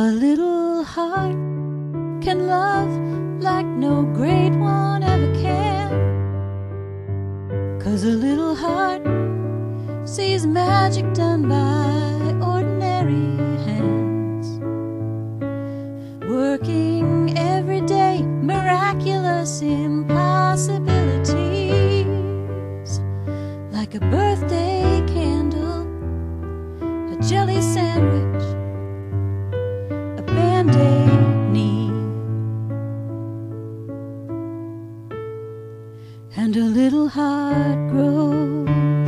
A little heart can love like no great one ever can, 'cause a little heart sees magic done by ordinary hands, working every day miraculous impossibilities, like a birthday candle, a jelly sandwich, a band-aid knee, and a little heart grows.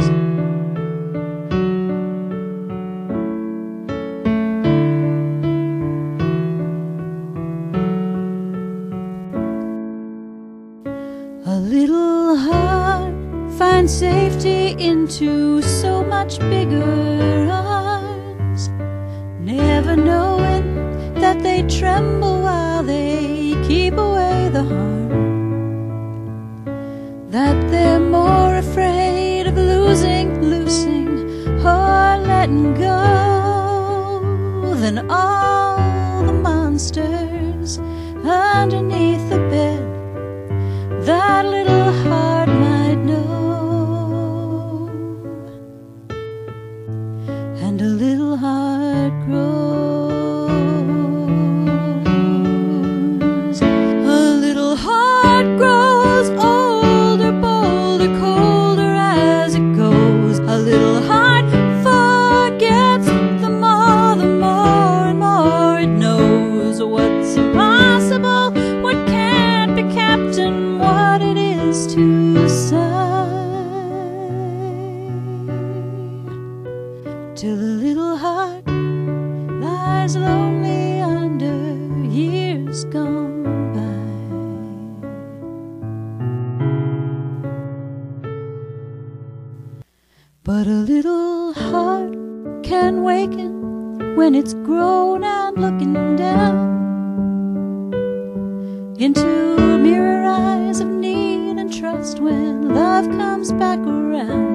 A little heart finds safety into so much bigger arms, never knowing that they tremble while they keep away the harm, that they're more afraid of losing, or letting go than all the monsters underneath the bed that little heart might know. And a little heart grows. A little heart grows older, bolder, colder as it goes. A little heart forgets the more and more it knows. What's impossible, what can't be kept, and what it is to sigh, till the little heart lies lonely under years gone by. But a little heart can waken when it's grown and looking down into mirror eyes of need and trust when love comes back around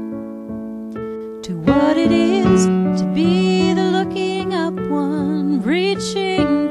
to what it is to be the looking up one, reaching